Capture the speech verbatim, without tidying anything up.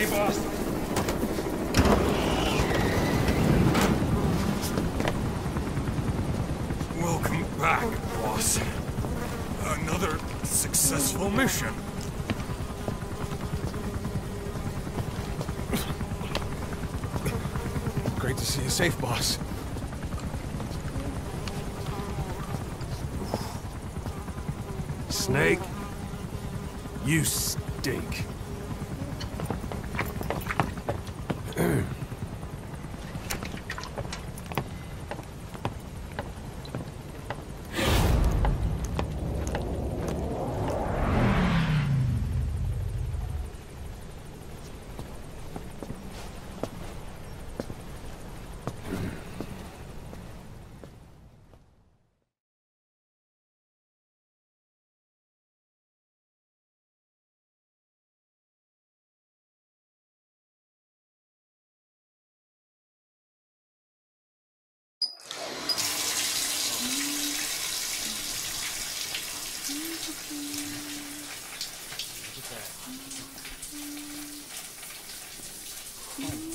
ready, boss. Welcome back, boss. Another successful mission. Great to see you safe, boss. Snake, you stink. Look at that.